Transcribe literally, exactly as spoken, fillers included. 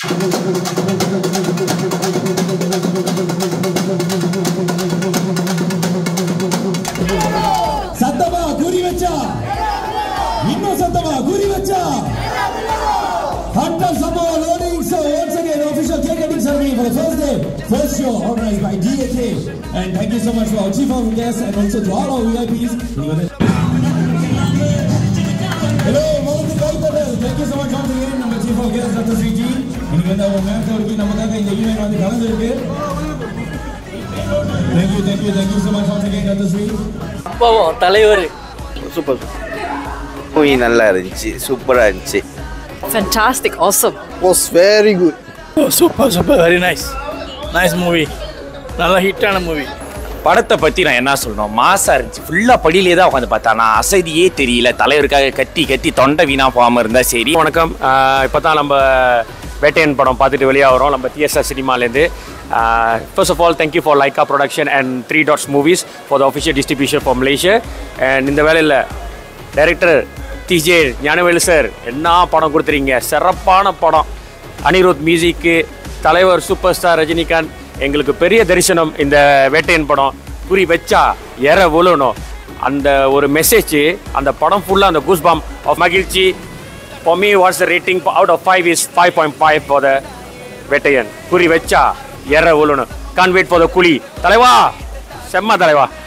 சத்தமா குறி வச்சா இன்னும் சத்தமா குறி வச்சா Hunter Summer loading. So once again, official cake cutting ceremony for the first day, first show organized by D A K. And thank you so much to our chief of guests and also to all our V I Ps. Hello, Maulikai Patel. Thank you so much once again, our chief of guests, Doctor Sri Ji. இன்னைக்கு வந்து அவங்க மேற்கொண்டு நமக்காக இந்த event வந்து கலந்துருக்கு. Thank you, thank you, thank you so much once again, Doctor Sri. அப்பவும் தலைவர் சூப்பர் மூவி நல்லா இருந்துச்சு, சூப்பரா இருந்துச்சு. Fantastic, awesome. Was very good. Oh, super, super, very nice. Nice movie. நல்ல ஹிட்டான மூவி. படத்தை பற்றி நான் என்ன சொல்லணும், மாசாக இருந்துச்சு. ஃபுல்லாக படியிலே தான் உட்காந்து பார்த்தா, நான் அசதியே தெரியல. தலைவருக்காக கத்தி கத்தி தொண்டை வீணாக போகாமல் இருந்தால் சரி. வணக்கம், இப்போ தான் நம்ம வேட்டையன் படம் பார்த்துட்டு வெளியாக வரோம் நம்ம டிஎஸ்ஆர் சினிமாலேருந்து. First of all thank you for Lyca production and three dots movies for the official distribution for Malaysia. அண்ட் இந்த வேலையில் டைரக்டர் டிஜே ஞானவேலு சார் என்ன படம் கொடுத்துறீங்க, சிறப்பான படம். அனிருத் மியூசிக்கு, தலைவர் சூப்பர் ஸ்டார் ரஜினிகாந்த், எங்களுக்கு பெரிய தரிசனம் இந்த வேட்டையன் படம். குறி வச்சா எற விழணும் அந்த ஒரு மெசேஜ், அந்த படம் ஃபுல்லாக அந்த கூஸ்பாம் ஆஃப் மகிழ்ச்சி. For me what's the rating out of five is five point five for the Vettaiyan. குறி வச்சா எற விழணும். கான் வெயிட் ஃபார் த குழி. தலைவா செம்ம தலைவா.